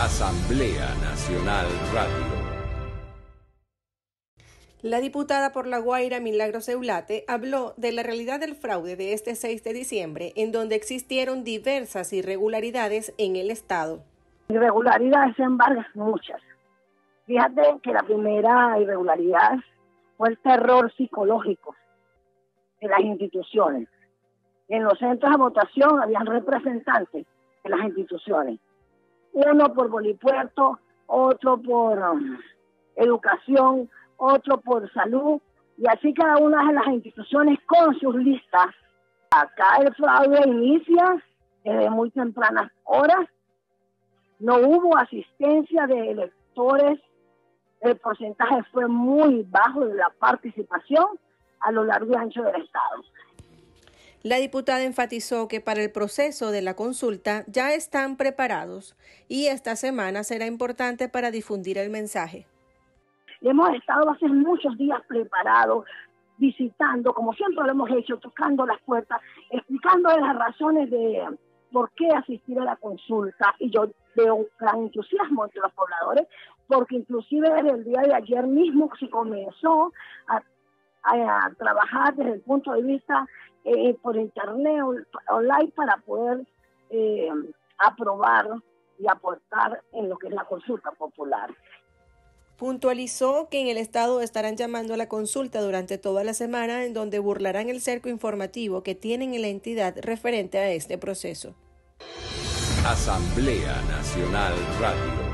Asamblea Nacional Radio. La diputada por La Guaira, Milagros Eulate, habló de la realidad del fraude de este 6 de diciembre, en donde existieron diversas irregularidades en el Estado. Irregularidades en varias, muchas. Fíjate que la primera irregularidad fue el terror psicológico de las instituciones. En los centros de votación habían representantes de las instituciones. Uno por Bolipuerto, otro por educación, otro por salud, y así cada una de las instituciones con sus listas. Acá el fraude inicia desde muy tempranas horas. No hubo asistencia de electores, el porcentaje fue muy bajo de la participación a lo largo y ancho del Estado. La diputada enfatizó que para el proceso de la consulta ya están preparados y esta semana será importante para difundir el mensaje. Hemos estado hace muchos días preparados, visitando, como siempre lo hemos hecho, tocando las puertas, explicando las razones de por qué asistir a la consulta. Y yo veo un gran entusiasmo entre los pobladores, porque inclusive desde el día de ayer mismo se comenzó a trabajar desde el punto de vista por internet, online, para poder aprobar y aportar en lo que es la consulta popular. Puntualizó que en el Estado estarán llamando a la consulta durante toda la semana, en donde burlarán el cerco informativo que tienen en la entidad referente a este proceso. Asamblea Nacional Radio.